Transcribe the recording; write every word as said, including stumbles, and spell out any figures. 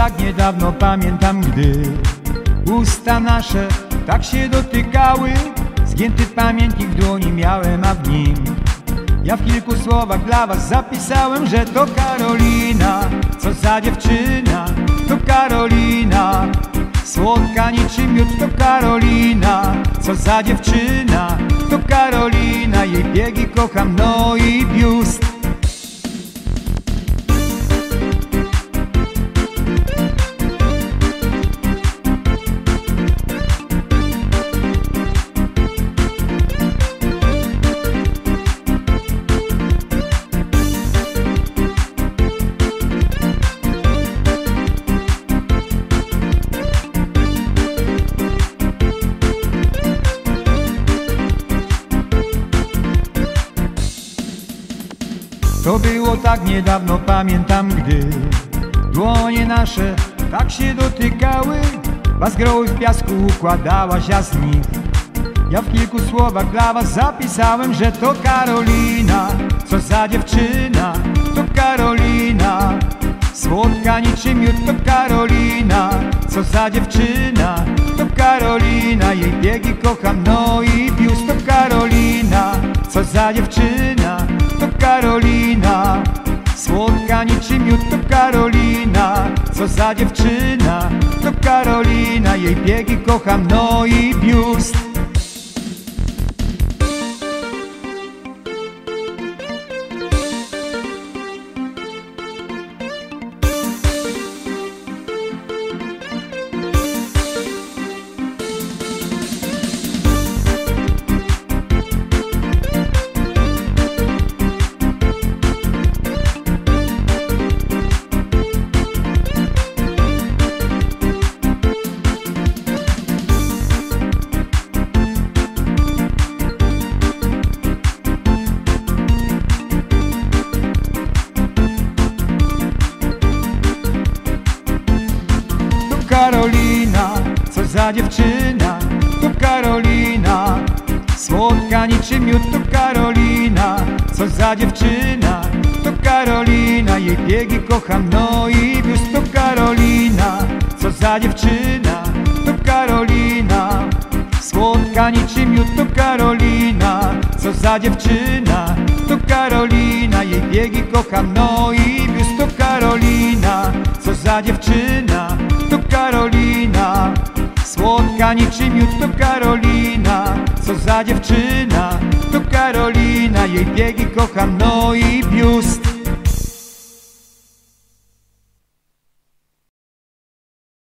tak niedawno, pamiętam, gdy usta nasze tak się dotykały. Zgięty pamiętnik w dłoni miałem, a w nim ja w kilku słowach dla was zapisałem, że to Karolina. Co za dziewczyna, to Karolina. Słodka niczym miód, to Karolina. Co za dziewczyna, to Karolina. Jej biegi kocham, no i biust. To było tak niedawno, pamiętam, gdy dłonie nasze tak się dotykały. Bazgroły w piasku układałaś, a z nich ja w kilku słowach dla was zapisałem, że to Karolina. Co za dziewczyna, to Karolina. Słodka niczym miód, to Karolina. Co za dziewczyna, to Karolina. Jej biegi kocham, no i biust, to Karolina. Co za dziewczyna, to Karolina. Słodka niczym miód, to Karolina. Co za dziewczyna, to Karolina. Jej biegi kocham, no i biust. Karolina, co za dziewczyna, to Karolina. Słodka niczym miód, to Karolina. Co za dziewczyna, to Karolina. Jej biegi kocham, no i biust, to Karolina. Co za dziewczyna, to Karolina. Słodka niczym miód, to Karolina. Co za dziewczyna, to Karolina. Jej biegi kocham, no i biust, to Karolina. Co za dziewczyna, to Karolina. Słodka niczym miód, to Karolina. Co za dziewczyna, to Karolina. Jej biegi kocham, no i biust.